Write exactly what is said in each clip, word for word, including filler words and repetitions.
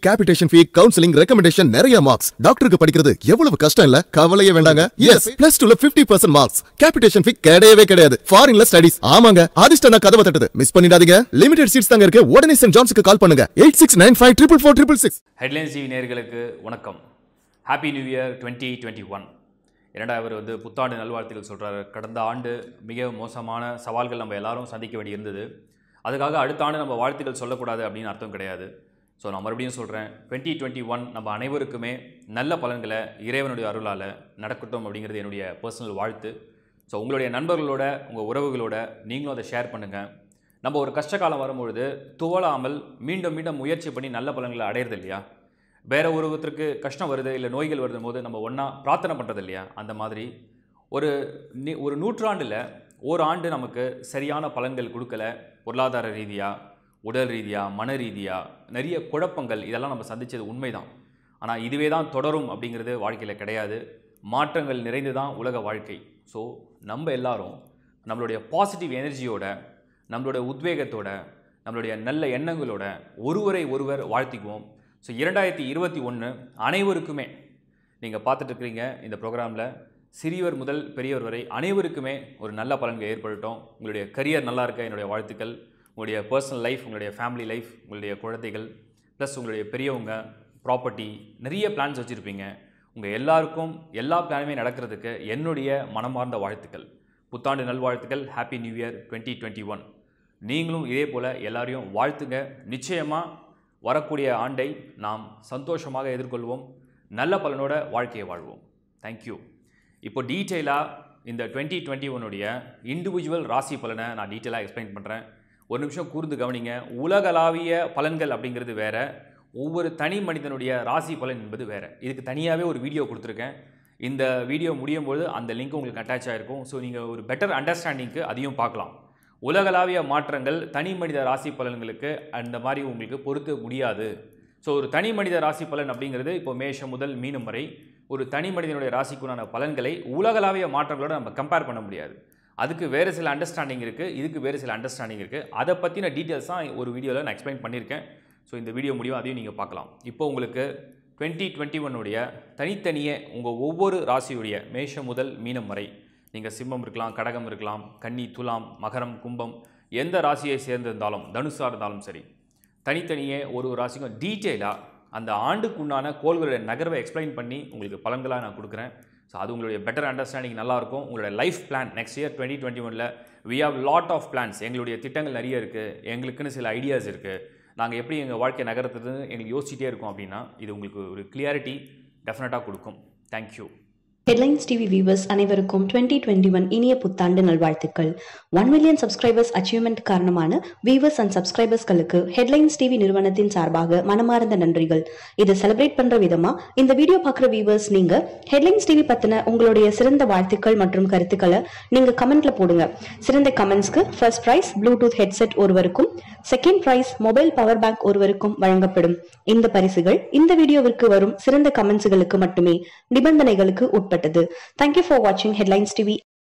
capitation fee, counseling, recommendation நிறைய marks. டாக்டருக்கு படிக்கிறது எவ்வளவு கஷ்டம் இல்ல? கவலையே வேண்டாங்க. Yes, plus two ல fifty percent marks. Capitation fee கிடையவே கிடையாது. Foreignல studies. ஆமாங்க. அதிர்ஷ்டம் நான் கதவை தட்டுது. மிஸ் பண்ணிடாதீங்க. Limited seats தாங்க இருக்கு. உடனே சென்ட் ஜான்ஸ்க்கு கால் பண்ணுங்க. eight six nine five four four four six six. Headlines TV நேயர்களுக்கு வணக்கம். Happy new year twenty twenty-one. இரண்டா அவர் வந்து புத்தாண்டு நல்வாழ்த்துக்கள் சொல்கிறார். கடந்த ஆண்டு மிக மோசமான சவால்கள் நம்ம எல்லாரும் சந்திக்க வேண்டி இருந்தது. அதுக்காக அடுத்த ஆண்டு நம்ம வாழ்த்துக்கள் சொல்லக்கூடாது அப்படின்னு அர்த்தம் கிடையாது. ஸோ நான் மறுபடியும் சொல்கிறேன், டுவெண்ட்டி டுவெண்ட்டி ஒன் நம்ம அனைவருக்குமே நல்ல பலன்களை இறைவனுடைய அருளால் நடக்கட்டும் அப்படிங்கிறது என்னுடைய பர்சனல் வாழ்த்து. ஸோ உங்களுடைய நண்பர்களோட உங்கள் உறவுகளோட நீங்களும் அதை ஷேர் பண்ணுங்கள். நம்ம ஒரு கஷ்டகாலம் வரும்பொழுது துவளாமல் மீண்டும் மீண்டும் முயற்சி பண்ணி நல்ல பலன்களை அடையிறது இல்லையா? வேறு ஒருவருக்கு கஷ்டம் வருது இல்லை நோய்கள் வருதும் போது நம்ம ஒன்றா பிரார்த்தனை பண்ணுறது இல்லையா? அந்த மாதிரி ஒரு ஒரு நூற்றாண்டில் ஒரு ஆண்டு நமக்கு சரியான பலன்கள் கொடுக்கல. பொருளாதார ரீதியாக, உடல் ரீதியாக, மன ரீதியாக நிறைய குழப்பங்கள் இதெல்லாம் நம்ம சந்தித்தது உண்மைதான். ஆனால் இதுவே தான் தொடரும் அப்படிங்கிறது வாழ்க்கையில் கிடையாது. மாற்றங்கள் நிறைந்து தான் உலக வாழ்க்கை. ஸோ நம்ம எல்லாரும் நம்மளுடைய பாசிட்டிவ் எனர்ஜியோட, நம்மளுடைய உத்வேகத்தோட, நம்மளுடைய நல்ல எண்ணங்களோட ஒருவரை ஒருவர் வாழ்த்திக்குவோம். ஸோ இரண்டாயிரத்தி இருபத்தி ஒன்று அனைவருக்குமே, நீங்கள் பார்த்துட்டு இருக்கிறீங்க இந்த ப்ரோக்ராமில், சிறியவர் முதல் பெரியவர் வரை அனைவருக்குமே ஒரு நல்ல பலன்கள் ஏற்படட்டும். உங்களுடைய கரியர் நல்லா இருக்க என்னுடைய வாழ்த்துக்கள். உங்களுடைய பர்சனல் லைஃப், உங்களுடைய ஃபேமிலி லைஃப், உங்களுடைய குழந்தைகள், ப்ளஸ் உங்களுடைய பெரியவங்க, ப்ராப்பர்ட்டி, நிறைய பிளான்ஸ் வச்சுருப்பீங்க. உங்கள் எல்லாருக்கும் எல்லா பிளானுமே நடக்கிறதுக்கு என்னுடைய மனமார்ந்த வாழ்த்துக்கள். புத்தாண்டு நல்வாழ்த்துக்கள். Happy new year twenty twenty one. நீங்களும் இதே போல் எல்லாரையும் வாழ்த்துங்க. நிச்சயமாக வரக்கூடிய ஆண்டை நாம் சந்தோஷமாக எதிர்கொள்வோம். நல்ல பலனோட வாழ்க்கையை வாழ்வோம். தேங்க்யூ. இப்போ டீட்டெயிலாக இந்த டுவெண்ட்டி டுவெண்ட்டி ஒன்னுடைய இண்டிவிஜுவல் ராசி பலனை நான் டீட்டெயிலாக எக்ஸ்பிளைன் பண்ணுறேன். ஒரு நிமிஷம் கூர்ந்து கவனிங்க. உலகளாவிய பலன்கள் அப்படிங்கிறது வேறு, ஒவ்வொரு தனி மனிதனுடைய ராசி பலன் என்பது வேறு. இதுக்கு தனியாகவே ஒரு வீடியோ கொடுத்துருக்கேன். இந்த வீடியோ முடியும் போது அந்த லிங்க் உங்களுக்கு அட்டாச் ஆகிருக்கும். ஸோ நீங்கள் ஒரு பெட்டர் அண்டர்ஸ்டாண்டிங்க்கு அதையும் பார்க்கலாம். உலகளாவிய மாற்றங்கள் தனி மனித ராசி பலன்களுக்கு அந்த மாதிரி உங்களுக்கு பொறுத்த முடியாது. ஸோ ஒரு தனி மனித ராசி பலன் அப்படிங்கிறது இப்போ மேஷம் முதல் மீனம் வரை ஒரு தனி மனிதனுடைய ராசிக்குண்டான பலன்களை உலகளாவிய மாற்றங்களோட நம்ம கம்பேர் பண்ண முடியாது. அதுக்கு வேறு சில அண்டர்ஸ்டாண்டிங் இருக்குது, இதுக்கு வேறு சில அண்டர்ஸ்டாண்டிங் இருக்குது. அதை பற்றின டீட்டெயில்ஸ் தான் ஒரு வீடியோவில் நான் எக்ஸ்பிளைன் பண்ணியிருக்கேன். ஸோ இந்த வீடியோ முடியும், அதையும் நீங்கள் பார்க்கலாம். இப்போ உங்களுக்கு டுவெண்ட்டி டுவெண்ட்டி ஒன்னுடைய தனித்தனியே உங்கள் ஒவ்வொரு ராசியுடைய மேஷம் முதல் மீனம் வரை, நீங்கள் சிம்மம் இருக்கலாம், கடகம் இருக்கலாம், கன்னி, துலாம், மகரம், கும்பம், எந்த ராசியை சேர்ந்திருந்தாலும், தனுசாக இருந்தாலும் சரி, தனித்தனியே ஒரு ஒரு ராசிக்கும் டீட்டெயிலாக அந்த ஆண்டுக்குண்டான கோள்களுடைய நகர்வை எக்ஸ்பிளைன் பண்ணி உங்களுக்கு பலன்களாக நான் கொடுக்குறேன். ஸோ அது உங்களுடைய பெட்டர் அண்டர்ஸ்டாண்டிங் நல்லாயிருக்கும். உங்களுடைய life plan next year twenty twenty ஒனில் we have lot of plans. எங்களுடைய திட்டங்கள் நிறைய இருக்குது, எங்களுக்குன்னு சில ஐடியாஸ் இருக்குது, நாங்கள் எப்படி எங்கள் வாழ்க்கை நகரத்துன்னு எங்களுக்கு யோசிச்சிட்டே இருக்கோம். அப்படின்னா இது உங்களுக்கு ஒரு கிளியாரிட்டி டெஃபினட்டாக கொடுக்கும். தேங்க்யூ. ஹெட்லைன்ஸ் டிவி வியூவர்ஸ் அனைவருக்கும் டுவெண்ட்டி டுவெண்ட்டி ஒன் இனிய புத்தாண்டு நல்வாழ்த்துக்கள். ஒன் மில்லியன் சப்ஸ்கிரைபர்ஸ் அச்சீவ்மெண்ட் காரணமான வியூவர்ஸ் அண்ட் சப்ஸ்கிரைபர்ஸ்களுக்கு ஹெட்லைன்ஸ் டிவி நிறுவனத்தின் சார்பாக மனமார்ந்த நன்றிகள். இதை செலிப்ரேட் பண்ற விதமா இந்த வீடியோ பார்க்குற வியூவர்ஸ் நீங்க ஹெட்லைன்ஸ் டிவி பத்தின உங்களுடைய சிறந்த வாழ்த்துக்கள் மற்றும் கருத்துக்களை நீங்க கமெண்ட்ல போடுங்க. சிறந்த கமெண்ட்ஸ்க்கு ஃபர்ஸ்ட் பிரைஸ் ப்ளூடூத் ஹெட்செட் ஒருவருக்கும், second prize mobile power bank ஒருவருக்கும் வழங்கப்படும். இந்த பரிசுகள் இந்த வீடியோவிற்கு வரும் சிறந்த கமெண்ட்ஸ்களுக்கு மட்டுமே, நிபந்தனைகளுக்கு உட்பட்டது. Thank you for watching Headlines T V.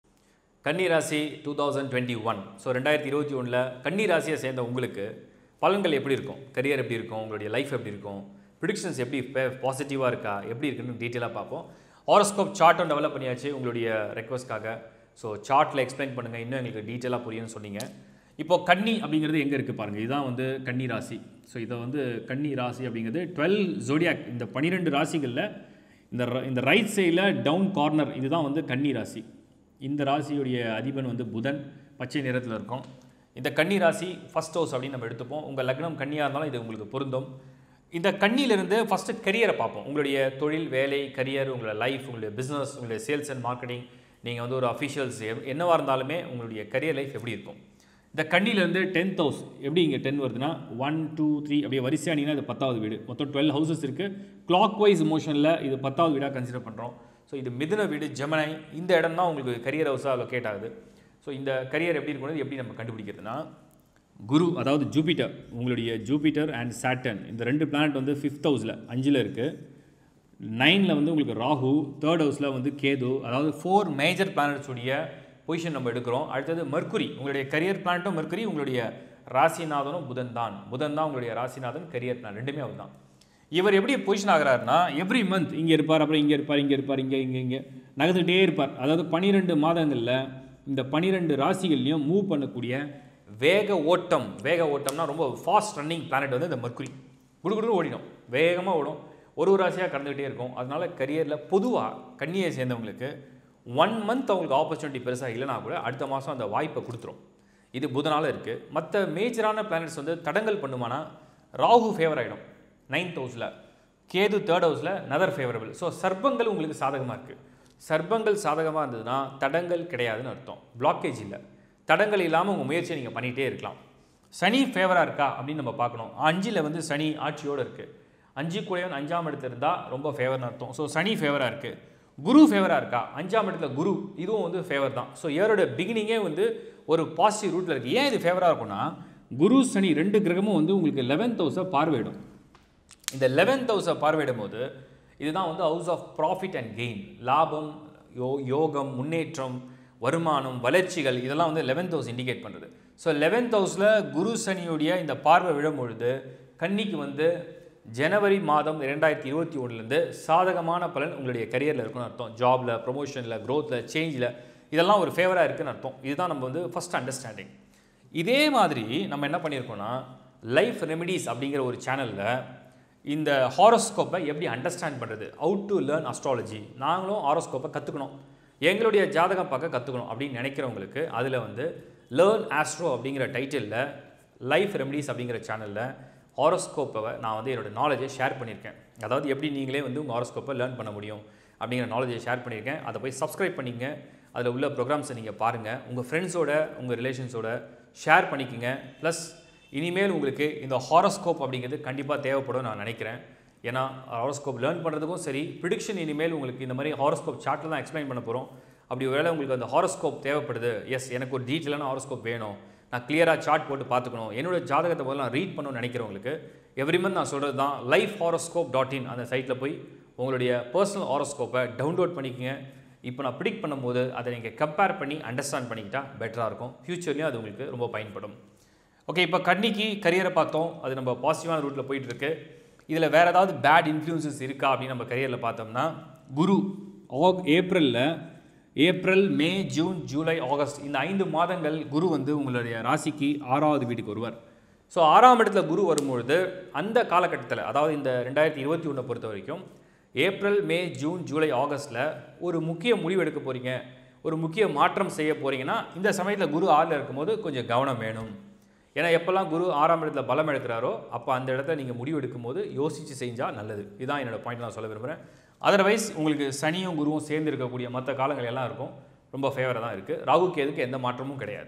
கன்னி ராசி two thousand twenty one. So ரெண்டாயிரத்தி இருபத்தி ஒன்றில் கன்னி ராசியை சேர்ந்த உங்களுக்கு பலன்கள் எப்படி இருக்கும், கரியர் எப்படி இருக்கும், உங்களுடைய லைஃப் எப்படி இருக்கும், ப்ரிடிக்ஷன்ஸ் எப்படி பாசிட்டிவாக இருக்கா, எப்படி இருக்குன்னு டீட்டெயிலாக பார்ப்போம். ஹாரோஸ்கோப் சார்ட்டும் டெவலப் பண்ணியாச்சு உங்களுடைய ரெக்வஸ்ட்காக. ஸோ சார்ட்டில் எக்ஸ்பிளைன் பண்ணுங்கள், இன்னும் எங்களுக்கு டீட்டெயிலாக புரியும்னு சொன்னீங்க. இப்போது கன்னி அப்படிங்கிறது எங்கே இருக்குது பாருங்கள். இதுதான் வந்து கன்னி ராசி. ஸோ இதை வந்து கன்னி ராசி அப்படிங்கிறது டுவெல் ஜோடியாக், இந்த பன்னிரெண்டு ராசிகளில் இந்த இந்த ரைட் சைடில் டவுன் கார்னர் இதுதான் வந்து கன்னி ராசி. இந்த ராசியுடைய அதிபன் வந்து புதன், பச்சை நிறத்தில் இருக்கும். இந்த கன்னி ராசி ஃபஸ்ட் ஹவுஸ் அப்படின்னு நம்ம எடுத்துப்போம். உங்கள் லக்னம் கன்னியாக இருந்தாலும் இது உங்களுக்கு பொருந்தும். இந்த கன்னியிலிருந்து ஃபஸ்ட்டு கரியரை பார்ப்போம். உங்களுடைய தொழில், வேலை, கரியர், உங்களுடைய லைஃப், உங்களுடைய பிஸ்னஸ், உங்களுடைய சேல்ஸ் அண்ட் மார்க்கெட்டிங், நீங்கள் வந்து ஒரு அஃபிஷியல்ஸ் என்னவாக இருந்தாலுமே உங்களுடைய கரியர் லைஃப் எப்படி இருக்கும். இந்த கன்னியிலேருந்து டென்த் ஹவுஸ் எப்படி இங்கே டென் வருதுன்னா ஒன் டூ த்ரீ அப்படியே வரிசையானிங்கன்னா இது பத்தாவது வீடு. மொத்தம் டுவெல் ஹவுசஸ் இருக்குது. கிளாக் வைஸ் மோஷனில் இது பத்தாவது வீடாக கன்சிடர் பண்ணுறோம். ஸோ இது மிதுன வீடு, ஜெமினை, இந்த இடம் தான் உங்களுக்கு கரியர் ஹவுஸாக லொக்கேட் ஆகுது. ஸோ இந்த கரியர் எப்படி இருக்கணும், எப்படி நம்ம கண்டுபிடிக்கிறதுனா, குரு அதாவது ஜூபிட்டர், உங்களுடைய ஜூபிட்டர் அண்ட் சாட்டர்ன் இந்த ரெண்டு பிளானட் வந்து ஃபிஃப்த் ஹவுஸில் அஞ்சில் இருக்குது. நைனில் வந்து உங்களுக்கு ராகு, தேர்ட் ஹவுஸில் வந்து கேது, அதாவது ஃபோர் மேஜர் பிளானட்ஸுடைய பொசிஷன் நம்ம எடுக்கிறோம். அடுத்தது மர்க்குரி, உங்களுடைய கரியர் பிளானட்டும் மர்க்குரி, உங்களுடைய ராசிநாதனும் புதன் தான். புதன் தான் உங்களுடைய ராசிநாதன், கரியர் பிளான் ரெண்டுமே அவர் தான். இவர் எப்படி பொசிஷன் ஆகிறாருன்னா எவ்ரி மந்த் இங்கே இருப்பார், அப்புறம் இங்கே இருப்பார், இங்கே இருப்பார், இங்கே இங்கே இங்கே நகர்ந்துகிட்டே இருப்பார். அதாவது பன்னிரெண்டு மாதங்களில் இந்த பன்னிரெண்டு ராசிகள்லையும் மூவ் பண்ணக்கூடிய வேக ஓட்டம். வேக ஓட்டம்னா ரொம்ப ஃபாஸ்ட் ரன்னிங் பிளானட் வந்து இந்த மர்க்குரி. குடுகுடுன்னு ஓடிடும், வேகமாக ஓடும், ஒரு ஒரு ராசியாக கடந்துக்கிட்டே இருக்கும். அதனால கரியரில் பொதுவாக கன்னியை சேர்ந்தவங்களுக்கு ஒன் மந்த் அவங்களுக்கு ஆப்பர்ச்சுனிட்டி பெருசாக இல்லைனா கூட அடுத்த மாதம் அந்த வாய்ப்பை கொடுத்துரும். இது புதனால் இருக்குது. மற்ற மேஜரான பிளானட்ஸ் வந்து தடங்கல் பண்ணுமானா ராகு ஃபேவர் ஆகிடும் நைன்த் ஹவுஸில், கேது தேர்ட் ஹவுஸில் நதர் ஃபேவரபிள். ஸோ சர்ப்பங்கள் உங்களுக்கு சாதகமாக இருக்குது. சர்ப்பங்கள் சாதகமாக இருந்ததுன்னா தடங்கல் கிடையாதுன்னு அர்த்தம், பிளாக்கேஜ் இல்லை. தடங்கல் இல்லாமல் உங்கள் முயற்சியை நீங்கள் பண்ணிகிட்டே இருக்கலாம். சனி ஃபேவராக இருக்கா அப்படின்னு நம்ம பார்க்கணும். அஞ்சில் வந்து சனி ஆட்சியோடு இருக்குது. அஞ்சு கூடவன் அஞ்சாம் இடத்துல இருந்தால் ரொம்ப ஃபேவர்னு அர்த்தம். ஸோ சனி ஃபேவராக இருக்குது. குரு ஃபேவராக இருக்கா, அஞ்சாம் இடத்துல குரு, இதுவும் வந்து ஃபேவர் தான். ஸோ இயரோட பிகினிங்கே வந்து ஒரு பாசிட்டிவ் ரூட்டில் இருக்குது. ஏன் இது ஃபேவராக இருக்கும்னா குரு சனி ரெண்டு கிரகமும் வந்து உங்களுக்கு லெவன்த் ஹவுஸை பார்வையிடும். இந்த லெவன்த் ஹவுஸை பார்வையிடும் போது இதுதான் வந்து house of profit and gain, லாபம், யோ யோகம், முன்னேற்றம், வருமானம், வளர்ச்சிகள், இதெல்லாம் வந்து லெவன்த் ஹவுஸ் இண்டிகேட் பண்ணுறது. ஸோ லெவன்த் ஹவுஸில் குரு சனியுடைய இந்த பார்வை விழும் பொழுது கன்னிக்கு வந்து ஜனவரி மாதம் இரண்டாயிரத்தி இருபத்தி ஒன்றுலேருந்து சாதகமான பலன் உங்களுடைய கரியரில் இருக்குன்னு அர்த்தம். ஜாபில், ப்ரொமோஷனில், க்ரோத்தில், சேஞ்சில், இதெல்லாம் ஒரு ஃபேவராக இருக்குன்னு அர்த்தம். இதுதான் நம்ம வந்து ஃபஸ்ட் அண்டர்ஸ்டாண்டிங். இதே மாதிரி நம்ம என்ன பண்ணியிருக்கோம்னா லைஃப் ரெமிடிஸ் அப்படிங்கிற ஒரு சேனலில் இந்த ஹாரோஸ்கோப்பை எப்படி அண்டர்ஸ்டாண்ட் பண்ணுறது, ஹவு டு லேர்ன் அஸ்ட்ராலஜி, நாங்களும் ஹாரோஸ்கோப்பை கற்றுக்கணும், எங்களுடைய ஜாதகம் பார்க்க கற்றுக்கணும் அப்படின்னு நினைக்கிறவங்களுக்கு அதில் வந்து லேர்ன் ஆஸ்ட்ரோ அப்படிங்கிற டைட்டிலில் லைஃப் ரெமிடிஸ் அப்படிங்கிற சேனலில் ஹாரோஸ்கோப்பை நான் வந்து என்னோடய நாலேஜை ஷேர் பண்ணியிருக்கேன். அதாவது எப்படி நீங்களே வந்து உங்கள் ஹாரோஸ்கோப்பை லேர்ன் பண்ண முடியும் அப்படிங்கிற நாலேஜை ஷேர் பண்ணியிருக்கேன். அதை போய் சப்ஸ்கிரைப் பண்ணிங்க, அதில் உள்ள ப்ரோக்ராம்ஸை நீங்கள் பாருங்கள், உங்கள் ஃப்ரெண்ட்ஸோட, உங்கள் ரிலேஷன்ஸோட ஷேர் பண்ணிக்கோங்க. ப்ளஸ் இனிமேல் உங்களுக்கு இந்த ஹாரோஸ்கோப் அப்படிங்கிறது கண்டிப்பாக தேவைப்படும் நான் நினைக்கிறேன். ஏன்னா ஹாரோஸ்கோப் லேர்ன் பண்ணுறதுக்கும் சரி, ப்ரிடிக்ஷன் இனிமேல் உங்களுக்கு இந்த மாதிரி ஹாரோஸ்கோப் சார்ட்டில் தான் எக்ஸ்பிளைன் பண்ண போகிறோம். அப்படி ஒருவேளை உங்களுக்கு அந்த ஹாரோஸ்கோப் தேவைப்படுது, எஸ் எனக்கு ஒரு டீட்டெயிலான ஹாரோஸ்கோப் வேணும், நான் கிளியராக சார்ட் போட்டு பார்த்துக்கணும், என்னோட ஜாதகத்தை முதல்ல நான் ரீட் பண்ணணும்னு நினைக்கிறவங்களுக்கு எவ்ரி மந்த் நான் சொல்கிறது தான் லைஃப் ஹாரோஸ்கோப் டாட் இன் அந்த சைட்டில் போய் உங்களுடைய பர்சனல் ஹாரோஸ்கோப்பை டவுன்லோட் பண்ணிக்கோங்க. இப்போ நான் ப்ரிடிக்ட் பண்ணும்போது அதை நீங்கள் கம்பேர் பண்ணி அண்டர்ஸ்டாண்ட் பண்ணிக்கிட்டால் பெட்டராக இருக்கும். ஃப்யூச்சர்லேயும் அது உங்களுக்கு ரொம்ப பயன்படும். ஓகே, இப்போ கன்னிக்கு கரியரை பார்த்தோம், அது நம்ம பாசிட்டிவான ரூட்டில் போயிட்டுருக்கு. இதில் வேறு ஏதாவது பேட் இன்ஃப்ளூயன்சஸ் இருக்கா அப்படின்னு நம்ம கரியரில் பார்த்தோம்னா குரு ஆக் ஏப்ரலில் April, May, June, July, August இந்த ஐந்து மாதங்கள் குரு வந்து உங்களுடைய ராசிக்கு ஆறாவது வீட்டுக்கு வருவார். ஸோ ஆறாம் இடத்துல குரு வரும்பொழுது அந்த காலகட்டத்தில், அதாவது இந்த ரெண்டாயிரத்தி இருபத்தி ஒன்றை பொறுத்த வரைக்கும் ஏப்ரல், மே, ஜூன், ஜூலை, ஆகஸ்ட்டில் ஒரு முக்கிய முடிவு எடுக்க போகிறீங்க, ஒரு முக்கிய மாற்றம் செய்ய போகிறீங்கன்னா இந்த சமயத்தில் குரு ஆறில் இருக்கும்போது கொஞ்சம் கவனம் வேணும். ஏன்னா எப்போல்லாம் குரு ஆறாம் இடத்துல பலம் எடுக்கிறாரோ அப்போ அந்த இடத்துல நீங்கள் முடிவு எடுக்கும்போது யோசித்து செஞ்சால் நல்லது. இதுதான் என்னோடய பாயிண்ட் நான் சொல்ல விரும்புகிறேன். அதர்வைஸ் உங்களுக்கு சனியும் குருவும் சேர்ந்து இருக்கக்கூடிய மற்ற காலங்கள் எல்லாம் இருக்கும், ரொம்ப ஃபேவராக தான் இருக்குது. ராகு கேதுக்கு எந்த மாற்றமும் கிடையாது.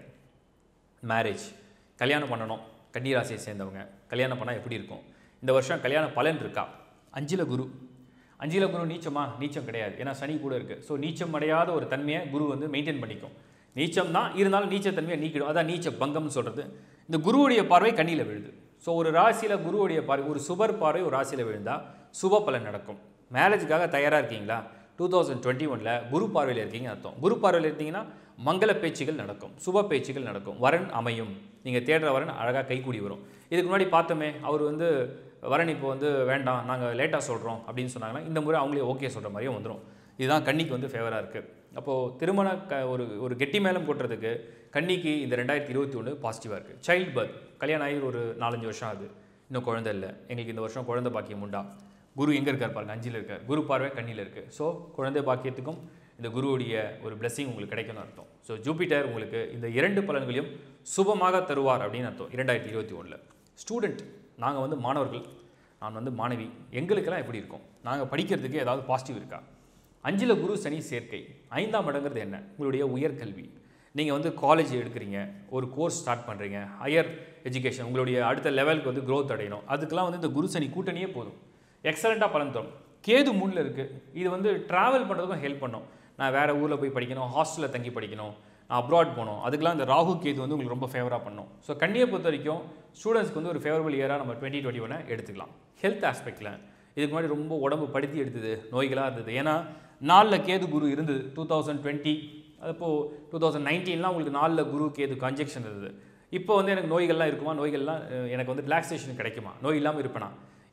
மேரேஜ், கல்யாணம் பண்ணணும், கன்னிராசியை சேர்ந்தவங்க கல்யாணம் பண்ணால் எப்படி இருக்கும், இந்த வருஷம் கல்யாண பலன் இருக்கா? அஞ்சில் குரு, அஞ்சில் குரு நீச்சமா? நீச்சம் கிடையாது, ஏன்னா சனி கூட இருக்குது. ஸோ நீச்சம் அடையாத ஒரு தன்மையை குரு வந்து மெயின்டைன் பண்ணிக்கும். நீச்சம் தான் இருந்தாலும் நீச்சத்தன்மையை நீக்கிடும், அதான் நீச்ச பங்கம்னு சொல்கிறது. இந்த குருவுடைய பார்வை கண்ணியில் விழுது. ஸோ ஒரு ராசியில் குருவுடைய பார்வை, ஒரு சுபர் பார்வை ஒரு ராசியில் விழுந்தால் சுப பலன் நடக்கும். மேரேஜுக்காக தயாராக இருக்கீங்களா? டூ தௌசண்ட் டுவெண்ட்டி ஒனில் குரு பார்வையில் இருக்கீங்க அர்த்தம். குரு பார்வையில் இருந்தீங்கன்னா மங்கள பேச்சுகள் நடக்கும், சுப பேச்சுகள் நடக்கும், வரன் அமையும், நீங்கள் தேடுற வரன் அழகாக கைக்கூடி வரும். இதுக்கு முன்னாடி பார்த்தோமே, அவர் வந்து வரன் இப்போ வந்து வேண்டாம், நாங்கள் லேட்டாக சொல்கிறோம் அப்படின்னு சொன்னாங்கன்னா இந்த முறை அவங்களே ஓகே சொல்கிற மாதிரியும் வந்துடும். இதுதான் கன்னிக்கு வந்து ஃபேவராக இருக்குது. அப்போது திருமண க ஒரு ஒரு கெட்டி மேலம் போட்டுறதுக்கு கன்னிக்கு இந்த ரெண்டாயிரத்தி இருபத்தி ஒன்று பாசிட்டிவாக இருக்குது. சைல்டு பர்த், கல்யாணம் ஆகி ஒரு நாலஞ்சு வருஷம் ஆகுது, இன்னும் குழந்தை இல்லை, எங்களுக்கு இந்த வருஷம் குழந்தை பாக்கியம் உண்டா? குரு எங்கே இருக்கார் பாருங்க, அஞ்சில் இருக்கார், குரு பார்வை கண்ணியில் இருக்குது. ஸோ குழந்தை பாக்கியத்துக்கும் இந்த குருவுடைய ஒரு பிளெஸிங் உங்களுக்கு கிடைக்கும்னு அர்த்தம். ஸோ ஜூபிட்டர் உங்களுக்கு இந்த இரண்டு பலன்களையும் சுபமாக தருவார் அப்படின்னு அர்த்தம். இரண்டாயிரத்தி இருபத்தி ஒன்றில் ஸ்டூடெண்ட், நாங்கள் வந்து மாணவர்கள், நான் வந்து மாணவி, எங்களுக்கெல்லாம் எப்படி இருக்கும்? நாங்கள் படிக்கிறதுக்கு ஏதாவது பாசிட்டிவ் இருக்கா? அஞ்சில் குரு சனி சேர்க்கை. ஐந்தாம் இடங்கிறது என்ன? உங்களுடைய உயர்கல்வி. நீங்கள் வந்து காலேஜ் எடுக்கிறீங்க, ஒரு கோர்ஸ் ஸ்டார்ட் பண்ணுறீங்க, ஹையர் எஜுகேஷன், உங்களுடைய அடுத்த லெவலுக்கு வந்து க்ரோத் அடையணும், அதுக்கெல்லாம் வந்து இந்த குரு சனி கூட்டணியே போதும், எக்ஸலண்ட்டாக பலன் தரும். கேது மூணில் இருக்குது, இது வந்து ட்ராவல் பண்ணுறதுக்கும் ஹெல்ப் பண்ணும். நான் வேறு ஊரில் போய் படிக்கணும், ஹாஸ்டலில் தங்கி படிக்கணும், நான் அப்ராட் போகணும், அதுக்கெலாம் இந்த ராகு கேது வந்து உங்களுக்கு ரொம்ப ஃபேவராக பண்ணும். ஸோ கண்ணியை பொறுத்த வரைக்கும் ஸ்டூடெண்ட்ஸ்க்கு வந்து ஒரு ஃபேவரபிள் இயராக நம்ம டுவெண்ட்டி டுவெண்ட்டி ஒன்னை எடுத்துக்கலாம். ஹெல்த் ஆஸ்பெக்டில் இதுக்கு முன்னாடி ரொம்ப உடம்பு படுத்தி எடுத்தது, நோய்களாக இருந்தது. ஏன்னா நாலில் கேது குரு இருந்தது டூ தௌசண்ட் டுவெண்ட்டி, அப்போது டூ தௌசண்ட் நைன்டீன்லாம் உங்களுக்கு நாலில் குரு கேது கன்ஜெக்ஷன் இருந்தது. இப்போ வந்து எனக்கு நோய்கள்லாம் இருக்குமா, நோய்கள்லாம் எனக்கு வந்து ரிலாக்ஸேஷன் கிடைக்குமா, நோய் இல்லாமல் இருப்பேனா,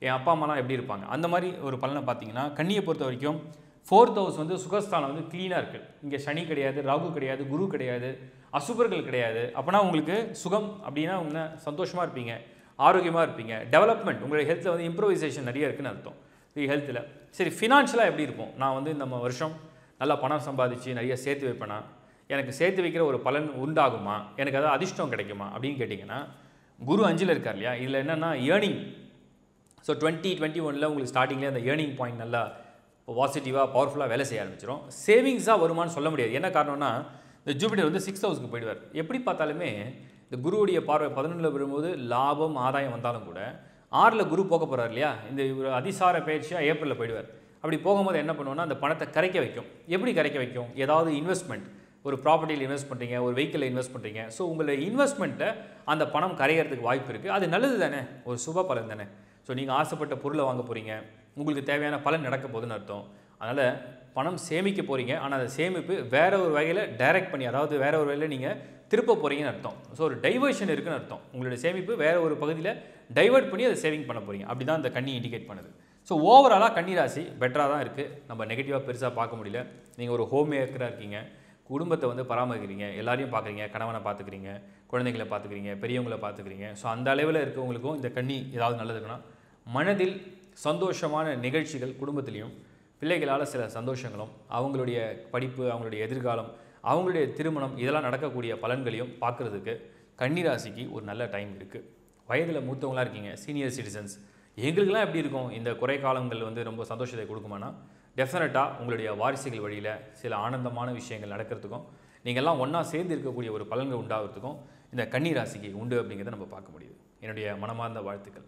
என் அப்பா அம்மாலாம் எப்படி இருப்பாங்க, அந்த மாதிரி ஒரு பலனை பார்த்தீங்கன்னா கன்னியை பொறுத்த வரைக்கும் ஃபோர்த் ஹவுஸ் வந்து சுகஸ்தானம் வந்து க்ளீனாக இருக்குது. இங்கே சனி கிடையாது, ராகு கிடையாது, குரு கிடையாது, அசுபர்கள் கிடையாது. அப்போனா உங்களுக்கு சுகம் அப்படின்னா உங்க சந்தோஷமாக இருப்பீங்க, ஆரோக்கியமாக இருப்பீங்க. டெவலப்மெண்ட் உங்களுடைய ஹெல்த்தில் வந்து இம்ப்ரூவைசேஷன் நிறைய இருக்குன்னு அர்த்தம் ஹெல்த்தில். சரி, ஃபினான்ஷியலாக எப்படி இருப்போம்? நான் வந்து இந்த வருஷம் நல்லா பணம் சம்பாதிச்சு நிறைய சேர்த்து வைப்பேனா, எனக்கு சேர்த்து வைக்கிற ஒரு பலன் உண்டாகுமா, எனக்கு அதாவது அதிர்ஷ்டம் கிடைக்குமா அப்படின்னு கேட்டிங்கன்னா, குரு அஞ்சில் இருக்கார் இல்லையா, இதில் என்னென்னா ஏர்னிங். ஸோ டுவெண்ட்டி டுவெண்ட்டி ஒனில் உங்களுக்கு ஸ்டார்டிங்லேயே அந்த ஏர்னிங் பாயிண்ட் நல்லா பாசிட்டிவாக பவர்ஃபுல்லாக வேலை செய்ய ஆரம்பிச்சிடும். சேவிங்ஸாக வருமானு சொல்ல முடியாது. என்ன காரணம்னா இந்த ஜூபிட்டர் வந்து சிக்ஸ் ஹவுஸ்க்கு போயிடுவார். எப்படி பார்த்தாலுமே இந்த குருவுடைய பார்வை பதினொன்றில் வரும்போது லாபம் ஆதாயம் வந்தாலும் கூட ஆறில் குரு போக போகிறார் இல்லையா, இந்த ஒரு அதிசார பயிற்சியாக ஏப்ரலில் போயிடுவார். அப்படி போகும்போது என்ன பண்ணுவோன்னா அந்த பணத்தை கரைக்க வைக்கும். எப்படி கரைக்க வைக்கும்? ஏதாவது இன்வெஸ்ட்மெண்ட், ஒரு ப்ராப்பர்ட்டியில் இன்வெஸ்ட் பண்ணுறீங்க, ஒரு வெஹிக்கிளில் இன்வெஸ்ட் பண்ணுறீங்க. ஸோ உங்களுடைய இன்வெஸ்ட்மெண்ட்டை அந்த பணம் கரையிறதுக்கு வாய்ப்பு இருக்குது. அது நல்லது தானே, ஒரு சுப பலன் தானே. ஸோ நீங்கள் ஆசைப்பட்ட பொருளை வாங்க போகிறீங்க, உங்களுக்கு தேவையான பலன் நடக்க போகுதுன்னு அர்த்தம். அதனால் பணம் சேமிக்க போகிறீங்க, ஆனால் அந்த சேமிப்பு வேற ஒரு வகையில் டைரக்ட் பண்ணி, அதாவது வேற ஒரு வகையில் நீங்கள் திருப்ப போகிறீங்கன்னு அர்த்தம். ஸோ ஒரு டைவர்ஷன் இருக்குன்னு அர்த்தம். உங்களுடைய சேமிப்பு வேற ஒரு பகுதியில் டைவர்ட் பண்ணி அதை சேவிங் பண்ண போகிறீங்க. அப்படி தான் இந்த கன்னி இண்டிகேட் பண்ணுது. ஸோ ஓவராலாக கன்னி ராசி பெட்டராக தான் இருக்குது. நம்ம நெகட்டிவாக பெருசாக பார்க்க முடியல. நீங்கள் ஒரு ஹோம் மேக்கராக இருக்கீங்க, குடும்பத்தை வந்து பராமரிக்கிறீங்க, எல்லாரையும் பார்க்குறீங்க, கணவனை பார்த்துக்கிறீங்க, குழந்தைங்களை பார்த்துக்கிறீங்க, பெரியவங்களை பார்த்துக்கிறீங்க. ஸோ அந்த அளவில் இருக்கவங்களுக்கும் இந்த கன்னி ஏதாவது நல்லதுன்னா, மனதில் சந்தோஷமான நிகழ்ச்சிகள் குடும்பத்திலையும், பிள்ளைகளால் சில சந்தோஷங்களும், அவங்களுடைய படிப்பு, அவங்களுடைய எதிர்காலம், அவங்களுடைய திருமணம், இதெல்லாம் நடக்கக்கூடிய பலன்களையும் பார்க்குறதுக்கு கன்னிராசிக்கு ஒரு நல்ல டைம் இருக்குது. வயதில் மூத்தவங்களாக இருக்கீங்க, சீனியர் சிட்டிசன்ஸ், எங்களுக்கெல்லாம் எப்படி இருக்கும் இந்த குறை காலங்கள் வந்து ரொம்ப சந்தோஷத்தை கொடுக்குமானா, டெஃபினட்டாக உங்களுடைய வாரிசுகள் வழியில் சில ஆனந்தமான விஷயங்கள் நடக்கிறதுக்கும், நீங்கள்லாம் ஒன்றா சேர்ந்து இருக்கக்கூடிய ஒரு பலன்கள் உண்டாகிறதுக்கும் இந்த கன்னிராசிக்கு உண்டு அப்படிங்கிறத நம்ம பார்க்க முடியுது. என்னுடைய மனமார்ந்த வாழ்த்துக்கள்.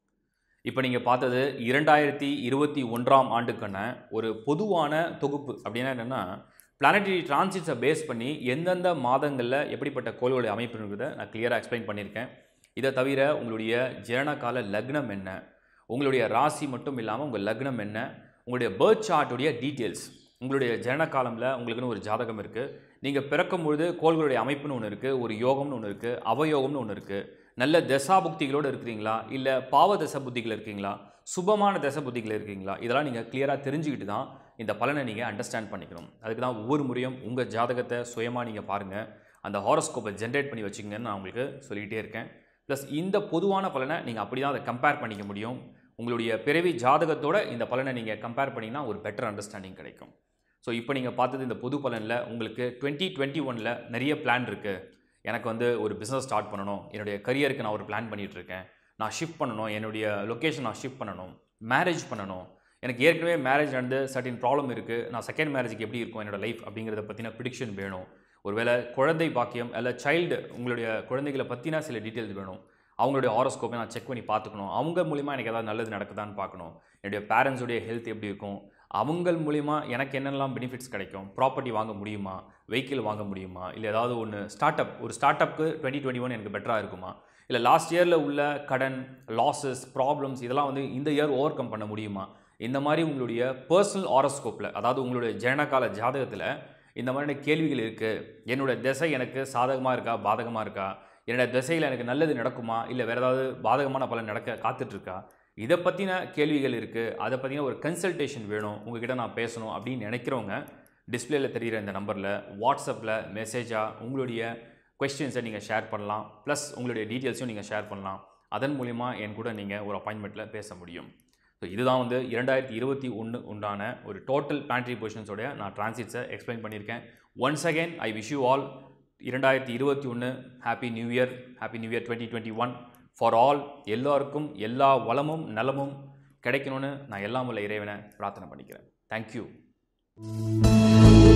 இப்போ நீங்கள் பார்த்தது இரண்டாயிரத்தி இருபத்தி ஒன்றாம் ஆண்டுக்கான ஒரு பொதுவான தொகுப்பு. அப்படின்னா என்னென்னா, பிளானட்டரி டிரான்சிட்ஸை பேஸ் பண்ணி எந்தெந்த மாதங்களில் எப்படிப்பட்ட கோள்களுடைய அமைப்புங்கிறத நான் கிளியராக எக்ஸ்பிளைன் பண்ணியிருக்கேன். இதை தவிர உங்களுடைய ஜனனகால லக்னம் என்ன, உங்களுடைய ராசி மட்டும் இல்லாமல் உங்கள் லக்னம் என்ன, உங்களுடைய பர்த் சார்ட்டுடைய டீட்டெயில்ஸ், உங்களுடைய ஜனனகாலமில் உங்களுக்குன்னு ஒரு ஜாதகம் இருக்குது, நீங்கள் பிறக்கும் பொழுது கோள்களுடைய அமைப்புன்னு ஒன்று இருக்குது, ஒரு யோகம்னு ஒன்று இருக்குது, அவயோகம்னு ஒன்று இருக்குது, நல்ல தசா புக்திகளோடு இருக்கிறீங்களா, இல்லை பாவ தசை புத்திகள் இருக்கீங்களா, சுபமான தசை புத்திகள் இருக்கீங்களா, இதெல்லாம் நீங்கள் கிளியராக தெரிஞ்சுக்கிட்டு தான் இந்த பலனை நீங்கள் அண்டர்ஸ்டாண்ட் பண்ணிக்கணும். அதுக்கு தான் ஒவ்வொரு முறையும் உங்கள் ஜாதகத்தை சுயமாக நீங்கள் பாருங்கள், அந்த ஹாரோஸ்கோப்பை ஜென்ரேட் பண்ணி வச்சுங்கன்னு நான் உங்களுக்கு சொல்லிகிட்டே இருக்கேன். ப்ளஸ் இந்த பொதுவான பலனை நீங்கள் அப்படி தான் அதை கம்பேர் பண்ணிக்க முடியும். உங்களுடைய பிறவி ஜாதகத்தோட இந்த பலனை நீங்கள் கம்பேர் பண்ணிங்கன்னா ஒரு பெட்டர் அண்டர்ஸ்டாண்டிங் கிடைக்கும். ஸோ இப்போ நீங்கள் பார்த்தது இந்த பொது பலனில் உங்களுக்கு டுவெண்ட்டி டுவெண்ட்டி ஒனில் நிறைய பிளான் இருக்குது. எனக்கு வந்து ஒரு பிஸ்னஸ் ஸ்டார்ட் பண்ணணும், என்னுடைய கரியருக்கு நான் ஒரு பிளான் பண்ணிகிட்ருக்கேன், நான் ஷிஃப்ட் பண்ணணும், என்னுடைய லொக்கேஷன் நான் ஷிஃப்ட் பண்ணணும், மேரேஜ் பண்ணணும், எனக்கு ஏற்கனவே மேரேஜ் நடந்து சர்டின் ப்ராப்ளம் இருக்குது, நான் செகண்ட் மேரேஜுக்கு எப்படி இருக்கும் என்னோடய லைஃப் அப்படிங்கிறத பற்றின ப்ரிடிக்ஷன் வேணும். ஒருவேளை குழந்தை பாக்கியம் அல்ல சைல்டு, உங்களுடைய குழந்தைகளை பற்றினா சில டீட்டெயில்ஸ் வேணும். அவங்களுடைய ஹாரோஸ்கோப்பை நான் செக் பண்ணி பார்த்துக்கணும், அவங்க மூலிமா எனக்கு ஏதாவது நல்லது நடக்குதான்னு பார்க்கணும். என்னுடைய பேரண்ட்ஸுடைய ஹெல்த் எப்படி இருக்கும், அவங்க மூலிமா எனக்கு என்னென்னலாம் பெனிஃபிட்ஸ் கிடைக்கும், ப்ராப்பர்ட்டி வாங்க முடியுமா, வெஹிக்கிள் வாங்க முடியுமா, இல்லை ஏதாவது ஒன்று ஸ்டார்ட் அப், ஒரு ஸ்டார்ட் அப்புக்கு டுவெண்ட்டி டுவெண்ட்டி ஒன் எனக்கு பெட்டராக இருக்குமா, இல்லை லாஸ்ட் இயரில் உள்ள கடன், லாஸஸ், ப்ராப்ளம்ஸ் இதெல்லாம் வந்து இந்த இயர் ஓவர் கம் பண்ண முடியுமா. இந்த மாதிரி உங்களுடைய பர்சனல் ஹாரோஸ்கோப்பில், அதாவது உங்களுடைய ஜனனகால ஜாதகத்தில் இந்த மாதிரியான கேள்விகள் இருக்குது. என்னோடய திசை எனக்கு சாதகமாக இருக்கா, பாதகமாக இருக்கா, என்னோடய திசையில் எனக்கு நல்லது நடக்குமா, இல்லை வேறு ஏதாவது பாதகமான பலன் நடக்க காத்துட்ருக்கா, இதை பற்றின கேள்விகள் இருக்குது, அதை பற்றின ஒரு கன்சல்டேஷன் வேணும், உங்ககிட்ட நான் பேசணும் அப்படின்னு நினைக்கிறவங்க டிஸ்பிளேயில் தெரிகிற இந்த நம்பரில் வாட்ஸ்அப்பில் மெசேஜாக உங்களுடைய கொஸ்டின்ஸை நீங்கள் ஷேர் பண்ணலாம். ப்ளஸ் உங்களுடைய டீட்டெயில்ஸையும் நீங்கள் ஷேர் பண்ணலாம். அதன் மூலிமா என் கூட நீங்கள் ஒரு அப்பாயின்மெண்ட்டில் பேச முடியும். ஸோ இதுதான் வந்து இரண்டாயிரத்தி இருபத்தி ஒன்று உண்டான ஒரு டோட்டல் பிளானட்டரி பொசிஷன்ஸோடைய நான் டிரான்சிட்ஸை எக்ஸ்பிளைன் பண்ணியிருக்கேன். Once again I wish you all இரண்டாயிரத்தி இருபத்தி ஒன்று happy new year, happy new year twenty twenty one for all. எல்லாருக்கும் எல்லா வளமும் நலமும் கிடைக்கணும்னு நான் எல்லாம் உள்ள இறைவனை பிரார்த்தனை பண்ணிக்கிறேன். தேங்க்யூ.